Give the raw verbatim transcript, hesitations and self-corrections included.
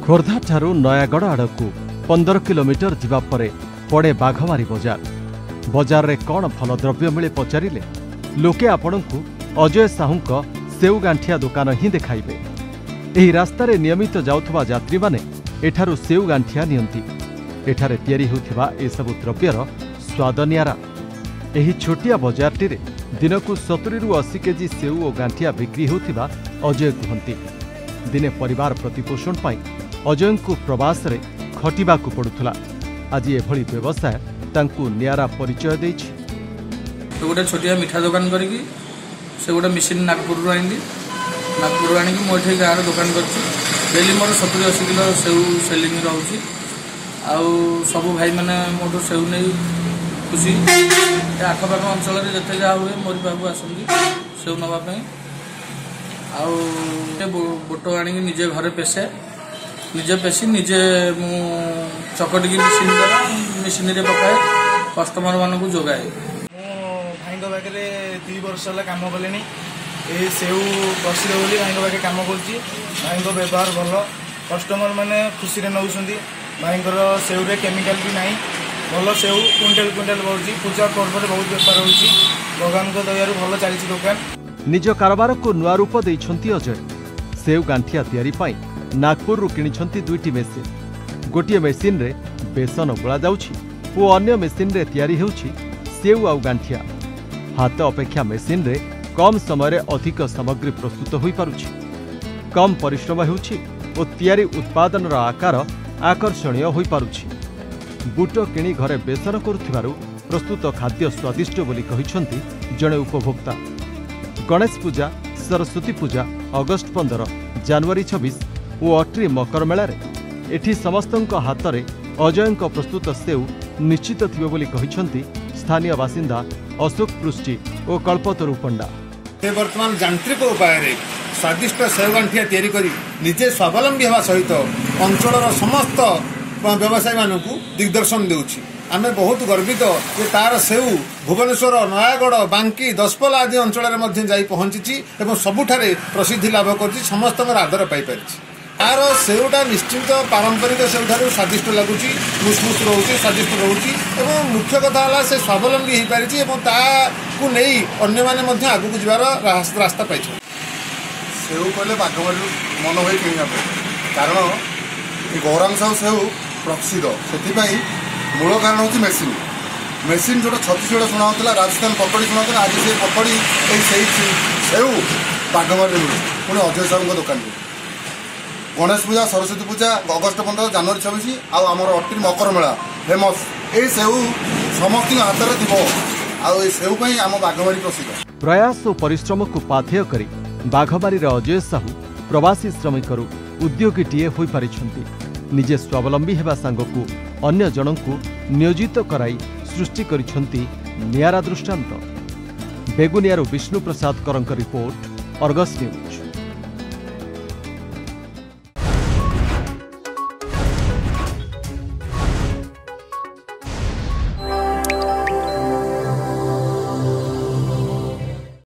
खोर्धा ठारू नयागढ़ आड़कू पंदर किलोमीटर जिबा परे पड़े बाघमारी बजार। बजार रे कौन फल द्रव्य मिले पचारिले लोके आपणकू अजय साहूंक सेउ गांठिया दुकान ही देखाइबे। एही रास्ता रे नियमित जाउथबा यात्री माने एठारू सेउ गांठिया नियंती। एठारे तयारी होउथिबा ए सबु द्रव्यर स्वाद नियारा। एही छोटिया बजारटी रे दिनकू सत्तरी रु अस्सी केजी सेउ और गांठिया बिक्री होउथिबा अजय कहती। दिने परिवार प्रतिपोषण पाई अजय को प्रवास रे खटिबाकू पड़ुथला। आज एभली व्यवसाय तांकू नियारा परिचय देछि। तो गोटे छोटिया मिठा दुकान करिकी से गोटे मशीन नागपुर रु आइली। नागपुर आनी मो एठी गाँव दुकान करछि। डेली मोर सत्तरी अस्सी किलो सेउ सेलिंग रहउछि। आउ सब भाई माने मोटो सेउ नै खुशी। आखपाख अंचल जिते जहाँ हुए मोरी बाबू आसती सेउ नापी। आउ बोट आनी निजे घरे पेसे निजे पेसी निजे मु चकटिकी मेसीन द्वारा मेसीन रे पकाए कस्टमर मान को जोगाए। भाई पाखे दुई वर्ष है कम कले ये सेउ बसिले बोली भाई पाखे कम कर भाई व्यवहार भल कस्टमर मैंने खुशी नौ भाई सेउ रे केमिकल भी नहीं भल सेउ क्विंटाल क्विंटाल बढ़ुची। पूजा पर्व बहुत बेपार होची। भगवान को दयारू भल चली दुकान। निज कारोबार को नुआ रूप देइछंती अजय। सेउ गांठिया तयारी पाई नागपुर रु किनिछंती दुईटी मेसिन। गोटिए मेसिन रे बेसन गोला जाउछि ओ अन्य मेसिन रे तयारी हेउछि सेउ आउ गांठिया। हाथ अपेक्षा मेसिन रे कम समय रे अधिक सामग्री प्रस्तुत होई पारुछि। कम परिश्रम हेउछि ओ तयारी उत्पादन रा आकार आकर्षणीय होई पारुछि। बुट किणी घरे बेसन करुथिबारु प्रस्तुत खाद्य स्वादिष्ट बोली कहिछंती जणे उपभोक्ता। गणेश पूजा, सरस्वती पूजा, अगस्ट पंद्रह, जनवरी छब्बीस और अट्री मकर मेला रे एठी समस्तंक हाथ में अजय प्रस्तुत सेउ निश्चित थिबे बोली कहिछंती स्थानीय बासिंदा अशोक पृष्टि और कल्पतरु पंडा। वर्तमान यांत्रिक उपाय रे स्वादिष्ट सेउ गांठिया तैयारी करी निजे स्वावलंबी होगा सहित अंचल समस्त व्यवसायी मानू दिग्दर्शन देउछि। आमे बहुत गर्वित जे तार सेउ भुवनेश्वर, नयागढ़, बांकी, दशपल्ला आदि अंचल में जाई पहुंची एवं सबुठारे प्रसिद्धि लाभ कर समस्त आदर पाई। तार सेउटा निश्चित पारंपरिक सेउ ठारू स्वादिष्ट लगुच, मुसमुस रोचे, स्वादिष्ट रोचे एवं मुख्य कथा है से स्वावलंबी हो पारी और ताकू नहीं अन्य मैंने आगू जबार रास्ता पाई। सेउ कहले बाघमारी मन हो कारण गौरांश सेउ प्रसिद्ध से मूल कारण हूँ मेसीन मेसीन जो छत्तीसगढ़ शुणा राजस्थान पकड़ी शुणा आज से पकड़ी सेउ बाघमारी मिले पुणी अजय साहू दुकान में। गणेश पूजा, सरस्वती पूजा, अगस्ट पंद्रह, जनवरी छब्बीस आम अट्री मकर मेला फेमस ये सेउ समस्त हाथ में थी सेउ आम बाघमारी प्रसिद्ध। प्रयास और परिश्रम को पाथेय करी बाघमारी अजय साहू प्रवासी श्रमिक उद्योगीटीए हो पारिछंती। निजे स्वावलंबी हेबा सांगकू अन्य जनकू नियोजित कराई सृष्टि करिछंती नियारा दृष्टांत। बेगुनियारू विष्णु प्रसाद करंक रिपोर्ट, अर्गस न्यूज।